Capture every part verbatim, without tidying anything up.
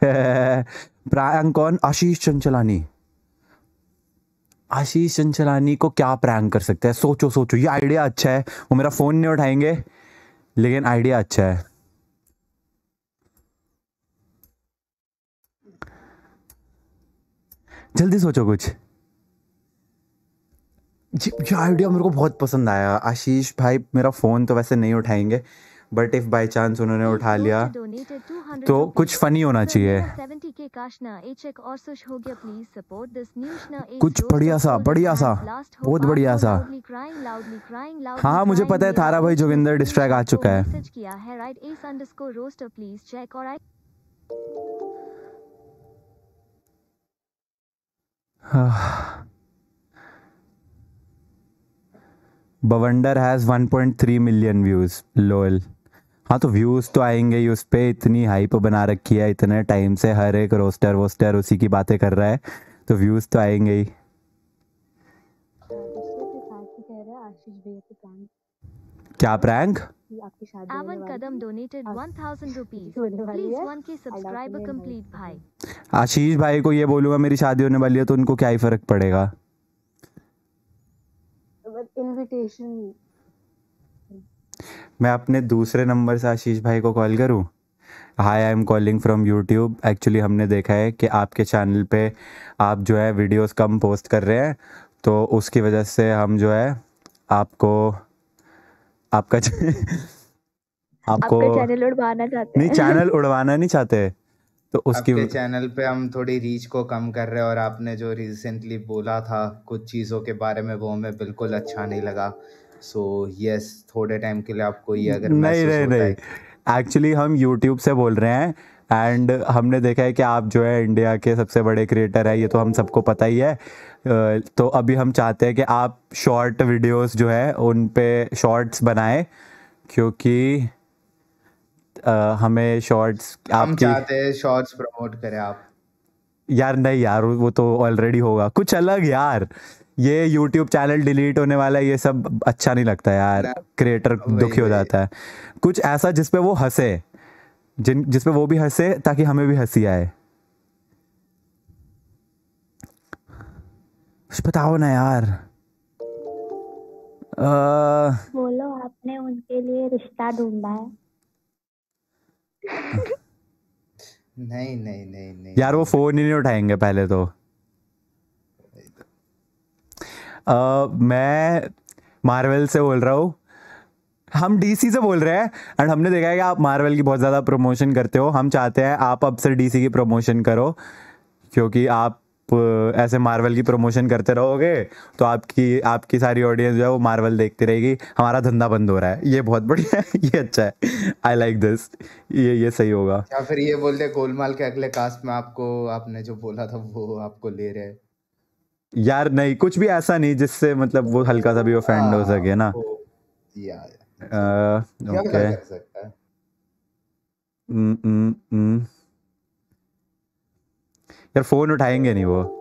Prank कौन? आशीष चंचलानी। आशीष चंचलानी को क्या प्रैंक कर सकते हैं? सोचो सोचो, ये आइडिया अच्छा है। वो मेरा फोन नहीं उठाएंगे, लेकिन आइडिया अच्छा है। जल्दी सोचो कुछ। ये आइडिया मेरे को बहुत पसंद आया। आशीष भाई मेरा फ़ोन तो वैसे नहीं उठाएंगे, बट इफ़ बाय चांस उन्होंने उठा लिया तो कुछ फ़नी होना चाहिए। कुछ बढ़िया सा, बढ़िया सा, बहुत बढ़िया सा। हाँ मुझे पता है, थारा भाई जोगिंदर डिस्ट्रैक्ट आ चुका है। Bawandar has one point three million views. Lol. हाँ तो व्यूज़ तो आएंगे ही, उस पर इतनी हाइप बना रखी है इतने टाइम से, हर एक रोस्टर वोस्टर उसी की बातें कर रहा है, तो व्यूज़ तो आएंगे ही। क्या prank? Avan Kadam donated one thousand rupees. Please one K subscriber complete भाई। आशीष भाई को ये बोलूँगा मेरी शादी होने वाली है तो उनको क्या ही फ़र्क पड़ेगा। इनविटेशन। मैं अपने दूसरे नंबर से आशीष भाई को कॉल करूं? Hi, I am calling from YouTube. Actually हमने देखा है कि आपके चैनल पे आप जो है वीडियोस कम पोस्ट कर रहे हैं, तो उसकी वजह से हम जो है आपको आपका आपको चैनल उड़वाना चाहते हैं। नहीं, चैनल उड़वाना नहीं चाहते, तो उसकी आपके चैनल पे हम थोड़ी रीच को कम कर रहे हैं, और आपने जो रिसेंटली बोला था कुछ चीज़ों के बारे में, वो हमें बिल्कुल अच्छा नहीं लगा। सो so, यस yes, थोड़े टाइम के लिए आपको ये अगर नहीं नहीं नहीं, एक्चुअली हम यूट्यूब से बोल रहे हैं, एंड हमने देखा है कि आप जो है इंडिया के सबसे बड़े क्रिएटर है, ये तो हम सबको पता ही है। तो अभी हम चाहते हैं कि आप शॉर्ट वीडियोस जो है उन पे शॉर्ट्स बनाएं, क्योंकि आ, हमें शॉर्ट्स हम चाहते हैं शॉर्ट्स प्रमोट करें आप। यार नहीं यार, वो तो ऑलरेडी होगा, कुछ अलग यार। ये यूट्यूब चैनल डिलीट होने वाला है, ये सब अच्छा नहीं लगता यार, क्रिएटर दुखी हो जाता है। कुछ ऐसा जिसपे वो हंसे, जिन जिसपे वो भी हंसे, ताकि हमें भी हंसी आए। कुछ बताओ ना यार। आ... बोलो, आपने उनके लिए रिश्ता ढूंढा है? नहीं नहीं नहीं नहीं यार वो फोन ही नहीं उठाएंगे पहले तो। आ, मैं मार्वल से बोल रहा हूँ, हम डीसी से बोल रहे हैं, एंड हमने देखा है कि आप मार्वल की बहुत ज़्यादा प्रमोशन करते हो। हम चाहते हैं आप अब से डीसी की प्रमोशन करो, क्योंकि आप ऐसे मार्वल की प्रमोशन करते रहोगे तो आपकी आपकी सारी ऑडियंस जो है वो मार्वल देखती रहेगी। हमारा धंधा बंद हो रहा है। ये बहुत बढ़िया है, ये अच्छा है, आई लाइक दिस। ये ये सही होगा। या फिर ये बोलते गोलमाल के अगले कास्ट में आपको, आपने जो बोला था वो आपको ले रहे हैं। यार नहीं, कुछ भी ऐसा नहीं जिससे मतलब वो हल्का सा भी ऑफेंड हो सके ना। या ओके, कर सकता है। हम्म हम्म हम्म यार फोन उठाएंगे नहीं वो।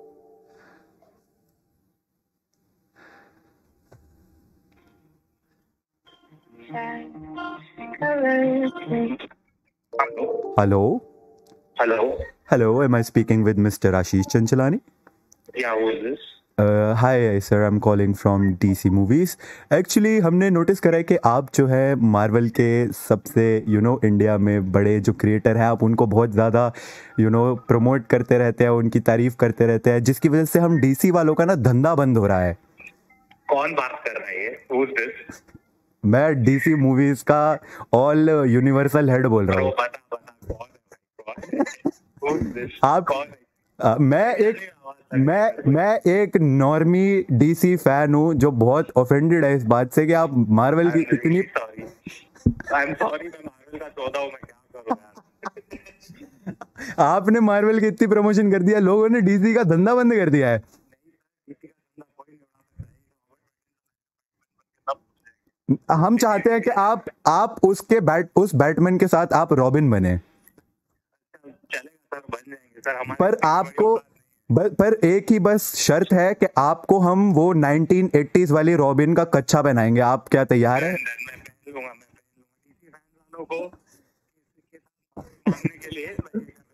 Hello hello hello, am I speaking with mister Ashish Chanchalani? Yeah, who is this? Hi sir, I am calling from DC movies. Actually हमने नोटिस करा है कि आप जो है मार्वल के सबसे यू नो इंडिया में बड़े जो क्रिएटर हैं, आप उनको बहुत ज़्यादा यू नो प्रमोट करते रहते हैं, उनकी तारीफ़ करते रहते हैं, जिसकी वजह से हम डीसी वालों का ना धंधा बंद हो रहा है। कौन बात कर रहा है? Who is this? मैं डीसी मूवीज़ का ऑल यूनिवर्सल हेड बोल रहा हूँ। आप आ, मैं एक मैं मैं एक नॉर्मी डीसी फैन हूँ जो बहुत ऑफेंडेड है इस बात से कि आप मार्वल की इतनी I'm sorry, मैं मार्वल का चौदह हूँ, मैं क्या करूँ यार। आपने मार्वल की इतनी प्रमोशन कर दिया, लोगों ने डीसी का धंधा बंद कर दिया है। हम चाहते हैं कि आप आप उसके बैट उस बैटमैन के साथ आप रॉबिन बने। चलेगा सर, बन जाएंगे सर। हमारे पर आपको ब, पर एक ही बस शर्त है कि आपको हम वो नाइनटीन एटीज़ वाली रॉबिन का कच्छा पहनाएंगे। आप क्या तैयार हैं? मैं पहन लूंगा, मैं पहन लूंगा डीसी फैन वालों को के लिए।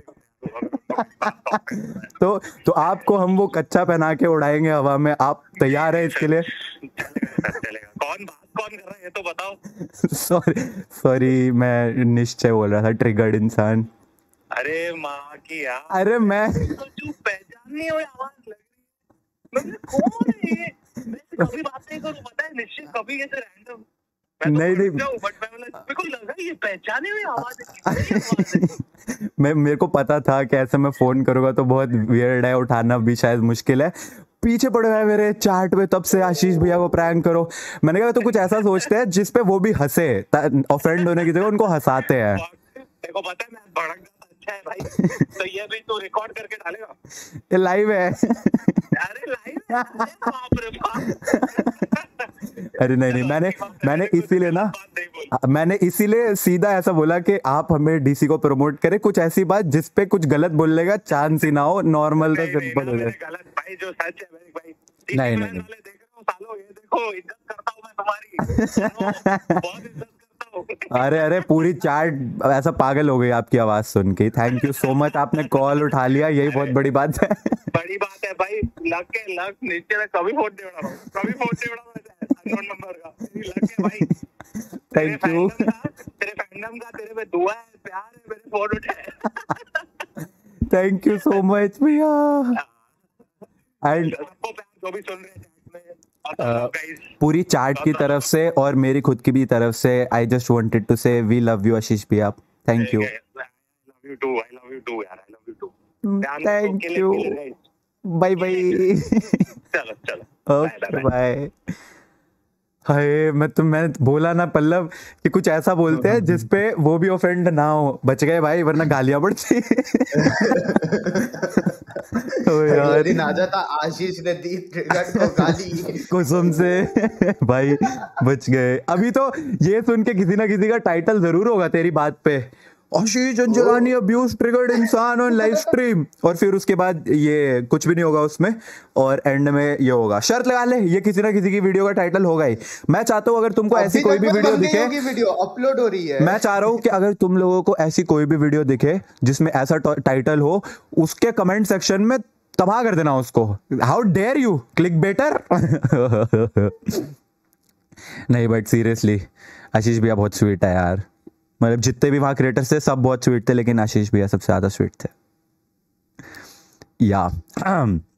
तो तो आपको हम वो कच्चा पहना के उड़ाएंगे हवा में, आप तैयार हैं इसके लिए? चलेगा चलेगा। कौन बात कौन कर रहा है ये तो बताओ। सॉरी सॉरी मैं निश्चय बोल रहा था, ट्रिगर्ड इंसान। अरे माँ की यार, अरे मैं तो जो पहचान नहीं हुई आवाज लग रही है, मैं कौन है ये? मैं इससे कभी बात नहीं करूँ, पता है, निश्चित कभी ऐसे रैंडम नहीं नहीं बट मैं बोला मेरे को लगा ये पहचाने हुई आवाज है, किसकी आवाज है? मैं मेरे को पता था कि ऐसे मैं फोन करूंगा तो बहुत वियर्ड है, उठाना भी शायद मुश्किल है। पीछे पड़े हुए हैं मेरे चैट पे तब से, आशीष भैया को प्रैंक करो। मैंने कहा तो कुछ ऐसा सोचते हैं जिसपे वो भी हंसे, ऑफेंड होने की जगह उनको हंसाते हैं। देखो पता है मैं भड़क जाता, अच्छा है भाई, तो ये भी तो रिकॉर्ड करके डालेगा? ये लाइव है। अरे लाइव है? अरे बाप रे बाप। अरे नहीं नहीं, मैंने मैंने इसीलिए ना मैंने इसीलिए सीधा ऐसा बोला कि आप हमें डीसी को प्रमोट करें, कुछ ऐसी बात जिसपे कुछ गलत बोलने का चांस ही ना हो, नॉर्मल तो सिंपल हो जाए। गलत भाई, जो सच है भाई भाई। नहीं नहीं नहीं। देख रहे हो सालों, ये देखो इज्जत करता हूँ मैं तुम्हारी, बहुत इज्जत करता हूँ। अरे अरे पूरी चैट ऐसा पागल हो गई आपकी आवाज सुन के। थैंक यू सो मच, आपने कॉल उठा लिया, यही बहुत बड़ी बात है। बड़ी बात है भाई, लग के लग नीचे में कभी फोन दे रहा हूँ, कभी फोन दे रहा हूँ अननोन नंबर का, लग के भाई। Thank you. तेरे फैंडम का तेरे पे दुआ है, प्यार है, मेरे फोन उठाए। थैंक यू सो मच भैया। एंड आपको प्यार जो भी सुन रहे हैं chat में, बताओ guys। पूरी चैट की तरफ से और मेरी खुद की भी तरफ से I just wanted to say we love you Ashish भैया। Thank you. I love you too, I love you too यार, I love you too। ध्यान रखो, थैंक किले- यू। किले guys। Bye bye. चलो चलो ओके बाय। हाय मैं तो मैं बोला ना पल्लव कि कुछ ऐसा बोलते हैं जिसपे वो भी ऑफेंड ना हो। बच गए भाई, वरना गालियां पड़ती। तो यार दिन आ जाता, आशीष ने दी ट्रिगर को गाली। कसम से भाई बच गए। अभी तो ये सुन के किसी ना किसी का टाइटल जरूर होगा तेरी बात पे, आशीष अंजलानी अब्यूज ट्रिगर्ड इंसान ऑन लाइव स्ट्रीम, और फिर उसके बाद ये कुछ भी नहीं होगा उसमें, और एंड में ये होगा। शर्त लगा ले, ये किसी ना किसी की वीडियो का टाइटल होगा ही। मैं चाहता हूँ अगर तुमको ऐसी कोई भी वीडियो दिखे, वीडियो अपलोड हो रही है, मैं चाह रहा हूँ कि अगर तुम लोगों को ऐसी कोई भी वीडियो दिखे जिसमें ऐसा टाइटल हो, उसके कमेंट सेक्शन में तबाह कर देना उसको। How dare you click better. नहीं बट सीरियसली आशीष भैया बहुत स्वीट है यार, मतलब जितने भी वहाँ क्रिएटर्स थे सब बहुत स्वीट थे, लेकिन आशीष भैया सबसे ज्यादा स्वीट थे या